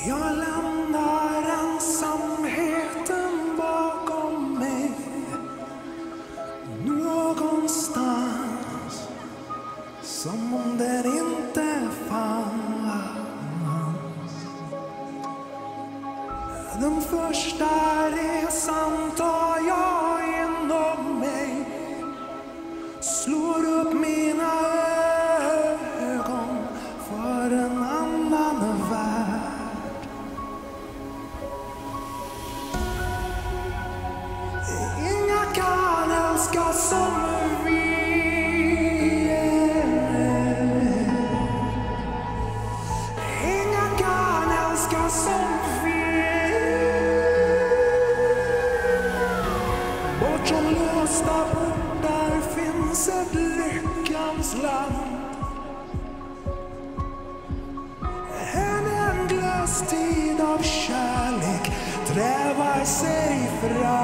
Jag lämnar ensamheten bakom mig. Någonstans som om den inte fanns. Den första resan tar jag inom mig. Slår upp mina ögon för en annan värld. Inga kan älska som vi är. Inga kan älska som vi är. Bortom låsta portar finns ett lyckans land. En ändlös tid av kärlek trävar sig fram.